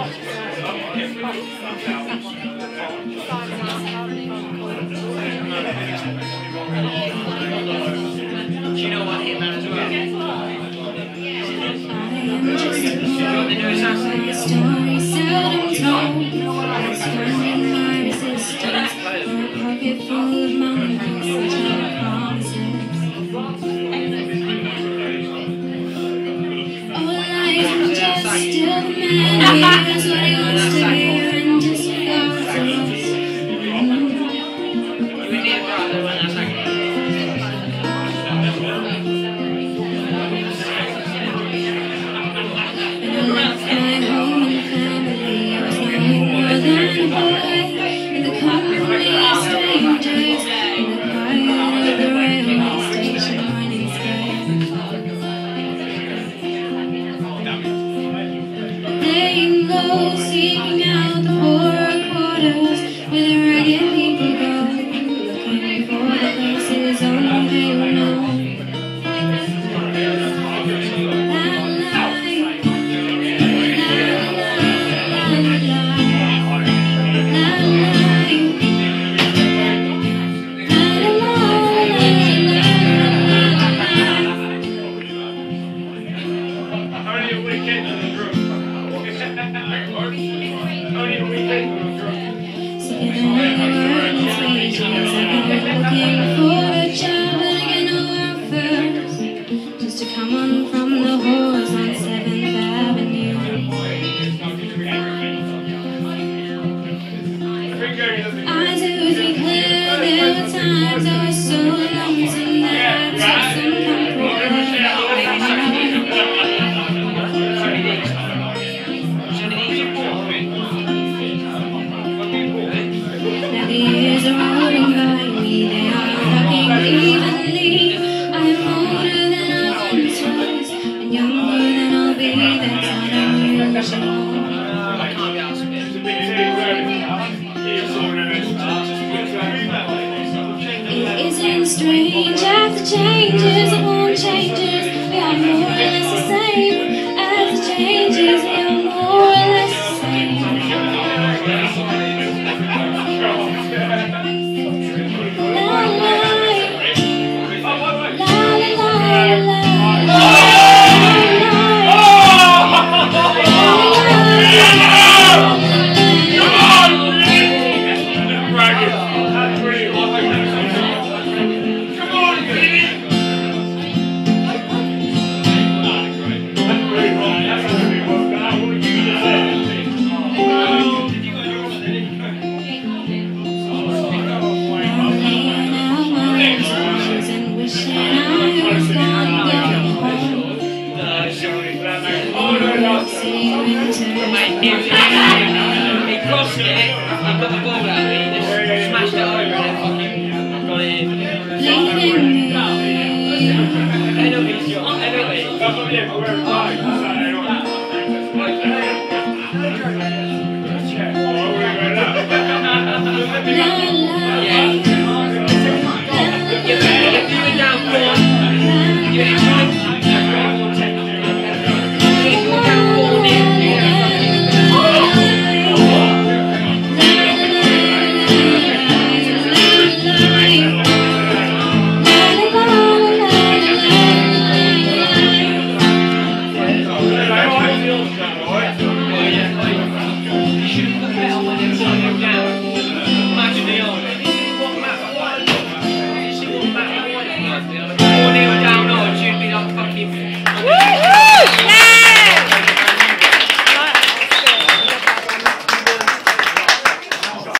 you know what Hitman as well? The new Assassin? Story seldom told. Standing my resistance. A pocket full of memories and promises. Oh, life is just still the man. Here's what he wants to hear and disregards us. We need a brother when that's like. Seeking out the poorer quarters where the ragged people go, looking for the places only they will know. Looking for a job and I know first, just to come on from the whores on 7th Avenue. Eyes would be clear, there were times I was so lonesome that I took some comfort. Now the years are rolling by me, they are rocking evenly. I am older than I once was, and younger than I'll be, that's unusual. I can't be asked with it. It isn't strange, after changes, it won't change us. We are more or less the same. After changes, we are more or less the same. He crossed it, he got the ball out, he just smashed it over and then fucking got it in. If you were down 4, you Alright.